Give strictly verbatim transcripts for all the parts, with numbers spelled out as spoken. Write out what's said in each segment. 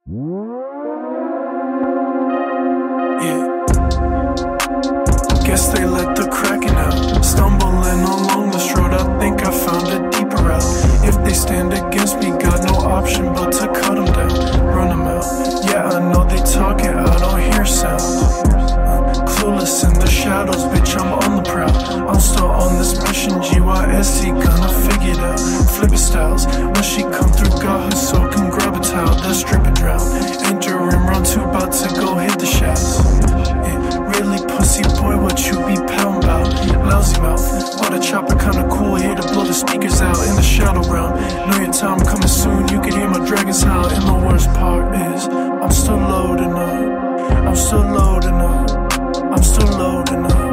Yeah. Guess they let the Kraken out. Stumbling along this road, I think I found a deeper route. If they stand against me, got no option but to cut them down, run them out. Yeah, I know they talking, I don't hear sound. uh, Clueless in the shadows, bitch, I'm on the prowl. I'm still on this mission, G Y S T, gonna figure it out. Flippin' styles, when she come through, got her soak and grab a towel, that's strip and drown. Enter in round two, about to go hit the shafts. Yeah, really pussy boy, what you be pound bout? Lousy mouth, but a chopper kinda cool, here to blow the speakers out in the shadow realm. Know your time coming soon, you can hear my dragons howl. And the worst part is, I'm still loading up, I'm still loading up, I'm still loading up.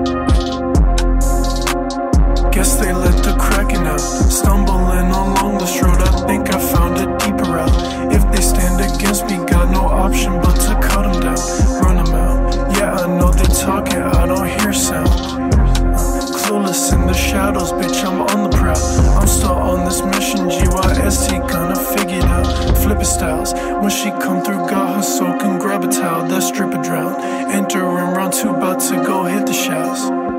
Guess they let the Kraken out. Stumbling along this road, I think I found a deeper route. If they stand against me, got no option but to cut them down, run them out. Yeah, I know they talking, I don't hear sound. uh, Clueless in the shadows, bitch, I'm on the prowl. I'm still on this mission, G Y S T, gonna figure it out. Flippin' styles, when she come through, got her soak and grab a towel, that's strip and drown. Enter in round two, about to go hit the shafts.